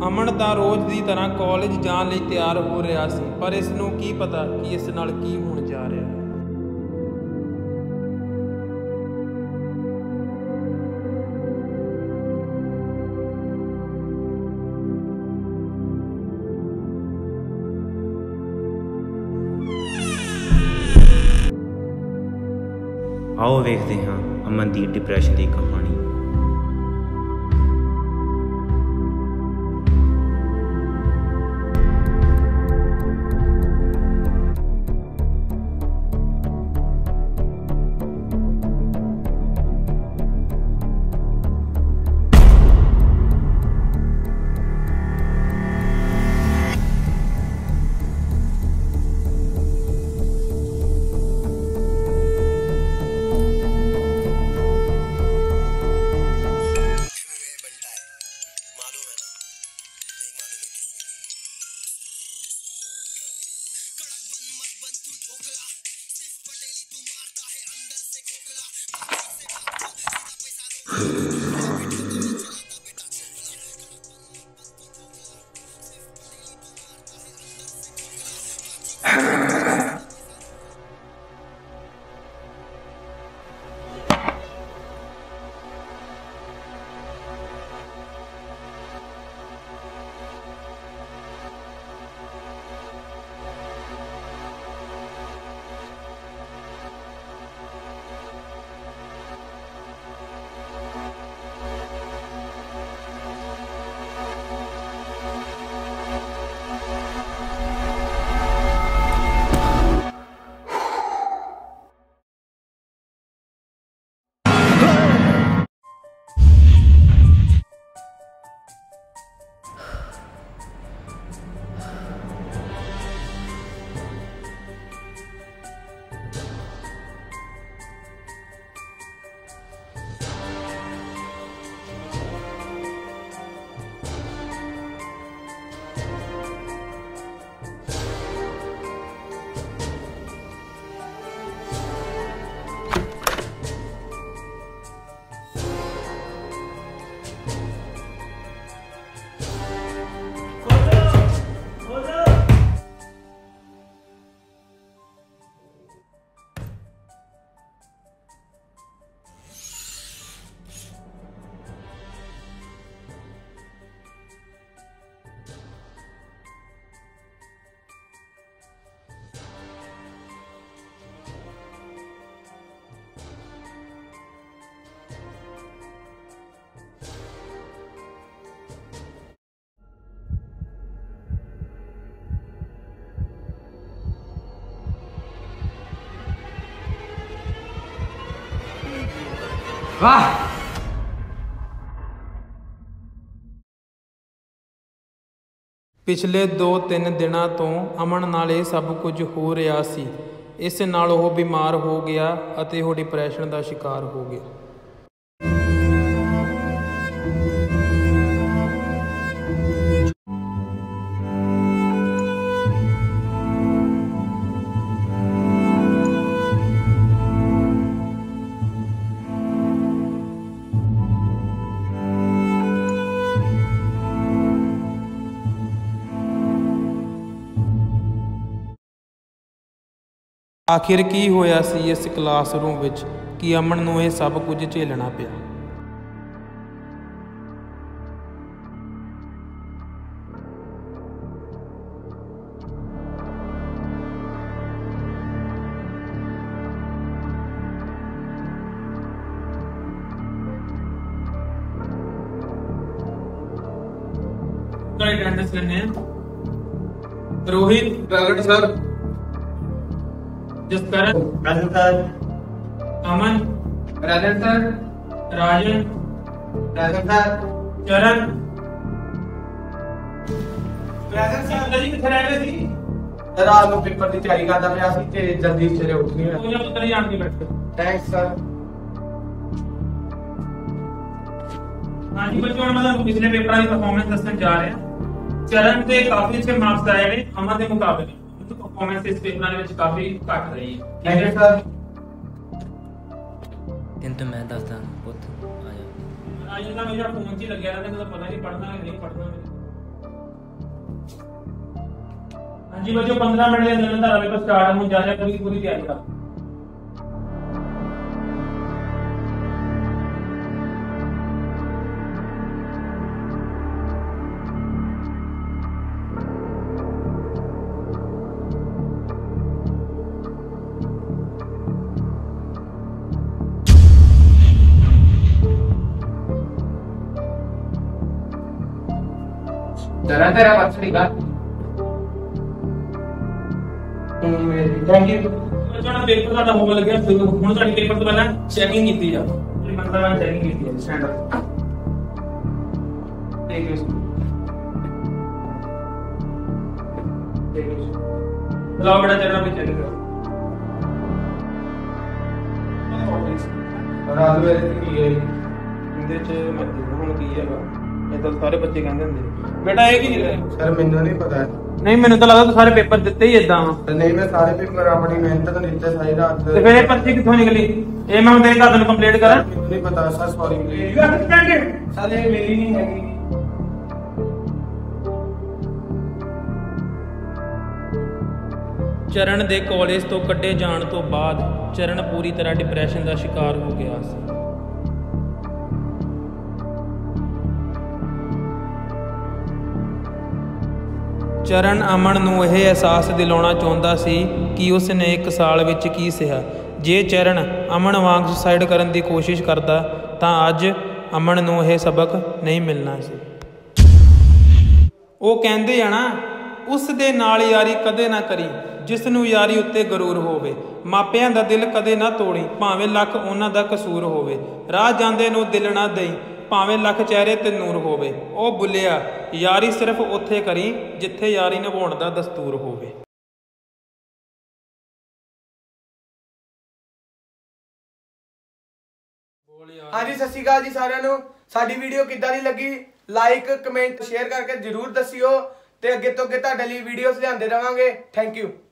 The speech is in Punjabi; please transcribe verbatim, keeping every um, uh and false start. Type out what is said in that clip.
ਅਮਨ ਤਾਂ ਰੋਜ਼ ਦੀ ਤਰ੍ਹਾਂ ਕਾਲਜ ਜਾਣ ਲਈ ਤਿਆਰ ਹੋ ਰਿਹਾ ਸੀ, ਪਰ ਇਸ ਨੂੰ ਕੀ ਪਤਾ ਕਿ ਇਸ ਨਾਲ ਕੀ ਹੋਣ ਜਾ ਰਿਹਾ ਹੈ। आओ वेखते हाँ अमन की डिप्रैशन की कहानी। वाह! ਪਿਛਲੇ ਦੋ ਤਿੰਨ ਦਿਨਾਂ ਤੋਂ ਅਮਨ ਨਾਲ ਇਹ ਸਭ ਕੁਝ ਹੋ ਰਿਹਾ ਸੀ। ਇਸ ਨਾਲ ਉਹ ਬਿਮਾਰ ਹੋ ਗਿਆ ਅਤੇ ਉਹ ਡਿਪਰੈਸ਼ਨ ਦਾ ਸ਼ਿਕਾਰ ਹੋ ਗਿਆ। आखिर की होया सी इस क्लासरूम विच कि अमन नूं ये सब कुछ झेलना पिया। अटेंडेंस करने Rohit present sir, Jaskaran present sir, Aman present sir, Rajan present sir, Charan present sir. जी किथे रह गए सी? रात को पेपर की तैयारी करदा पिया सी ते जल्दी सवेरे उठ गया। तो जब तक आन के बैठे। Thanks sir. हां जी बच्चों, मतलब पिछले पेपर की परफॉर्मेंस दसने जा रहे हैं। चरण से काफी अच्छे मार्क्स आए हैं अमन के मुकाबले, तो परफॉर्मेंस इस पेपर में काफी घट रही है। Thank you sir. इन तो मैं दसदा पुੱਤ आ जा। आज ना मेरा फोन ही लग गया था, मुझे पता नहीं पढ़ना है नहीं पढ़ना है। हाँ जी बच्चों, पंद्रह मिनट के अंदर अंदर पेपर स्टार्ट हो जा रहा है, पूरी पूरी तैयारी करो। जरा तेरा पर्स निकाल। थैंक यू बच्चों ना, पेपर ਤੁਹਾਡਾ ਹੋ ਗਿਆ। ਹੁਣ ਤੁਹਾਡੀ ਪੇਪਰ ਤੋਂ ਪਹਿਲਾਂ ਚੈਕਿੰਗ ਕੀਤੀ ਜਾ ਜਿਹੜੀ ਮਤਲਬ ਮੈਂ ਚੈਕਿੰਗ ਕੀਤੀ ਹੈ। Stand up take you take you ਲਓ ਬੜਾ ਚੈਨਲ पे ਚੈੱਕ ਕਰੋ। ਰਾਤ ਵੇਲੇ ਕੀ ਹੈ ਇਹਦੇ ਚ ਮੈਂ ਦੇਖਦਾ ਹੁਣ ਕੀ ਹੈਗਾ। ਇਹ ਤਾਂ ਸਾਰੇ ਬੱਚੇ ਕਹਿੰਦੇ ਹੁੰਦੇ ਬੇਟਾ ਇਹ ਕੀ ਹੈ ਸਰ ਮੈਨੂੰ ਨਹੀਂ ਪਤਾ। ਨਹੀਂ ਮੈਨੂੰ ਤਾਂ ਲੱਗਦਾ ਤੂੰ ਸਾਰੇ ਪੇਪਰ ਦਿੱਤੇ ਹੀ ਇਦਾਂ ਵਾ। ਨਹੀਂ ਮੈਂ ਸਾਰੇ ਪੇਪਰ ਆਪਣੀ ਮਿਹਨਤ ਨਾਲ ਦਿੱਤੇ ਸਾਰੀ ਰਾਤ। ਤੇ ਫਿਰ ਇਹ ਪਰਚੀ ਕਿੱਥੋਂ ਨਿਕਲੀ? ਇਹ ਮੈਂ ਹੁਣ ਤੇਰੇ ਘਰ ਨੂੰ ਕੰਪਲੀਟ ਕਰਾਂ? ਮੈਨੂੰ ਨਹੀਂ ਪਤਾ sir, sorry please. You understand it? ਸਾਲੇ ਮੇਰੀ ਨਹੀਂ ਹੈਗੀ। ਚਰਨ ਦੇ ਕਾਲਜ ਤੋਂ ਕੱਢੇ ਜਾਣ ਤੋਂ ਬਾਅਦ ਚਰਨ ਪੂਰੀ ਤਰ੍ਹਾਂ ਡਿਪਰੈਸ਼ਨ ਦਾ ਸ਼ਿਕਾਰ ਹੋ ਗਿਆ ਸੀ। ਚਰਨ ਅਮਨ ਨੂੰ ਇਹ ਅਹਿਸਾਸ ਦਿਲਾਉਣਾ ਚਾਹੁੰਦਾ ਸੀ ਕਿ ਉਸ ਨੇ ਇੱਕ ਸਾਲ ਵਿੱਚ ਕੀ ਸਿਹਾ। ਜੇ ਚਰਨ ਅਮਨ ਵਾਂਗ ਸੁਸਾਈਡ ਕਰਨ ਦੀ ਕੋਸ਼ਿਸ਼ ਕਰਦਾ ਤਾਂ ਅੱਜ ਅਮਨ ਨੂੰ ਇਹ ਸਬਕ ਨਹੀਂ ਮਿਲਣਾ ਸੀ। ਉਹ ਕਹਿੰਦੇ ਆ ਨਾ, ਉਸ ਦੇ ਨਾਲ ਯਾਰੀ ਕਦੇ ਨਾ ਕਰੀ ਜਿਸ ਨੂੰ ਯਾਰੀ ਉੱਤੇ ਗਰੂਰ ਹੋਵੇ। ਮਾਪਿਆਂ ਦਾ ਦਿਲ ਕਦੇ ਨਾ ਤੋੜੀ ਭਾਵੇਂ ਲੱਖ ਉਹਨਾਂ ਦਾ ਕਸੂਰ ਹੋਵੇ। ਰਾਹ ਜਾਂਦੇ ਨੂੰ ਦਿਲ ਨਾ ਦੇਈ ਭਾਵੇਂ ਲੱਖ ਚਿਹਰੇ ਤੇ ਨੂਰ ਹੋਵੇ। ਉਹ ਬੁੱਲਿਆ ਯਾਰੀ ਸਿਰਫ ਉੱਥੇ ਕਰੀ ਜਿੱਥੇ ਯਾਰੀ ਨਿਭਾਉਣ ਦਾ ਦਸਤੂਰ ਹੋਵੇ। ਹਾਂਜੀ ਸਤਿ ਸ਼੍ਰੀ ਅਕਾਲ ਜੀ ਸਾਰਿਆਂ ਨੂੰ। ਸਾਡੀ ਵੀਡੀਓ ਕਿੱਦਾਂ ਦੀ ਲੱਗੀ ਲਾਈਕ ਕਮੈਂਟ ਸ਼ੇਅਰ ਕਰਕੇ ਜਰੂਰ ਦੱਸਿਓ ਤੇ ਅੱਗੇ ਤੋਂ ਅੱਗੇ ਤੁਹਾਡੇ ਲਈ ਵੀਡੀਓਜ਼ ਲਿਆਉਂਦੇ ਰਵਾਂਗੇ। Thank you.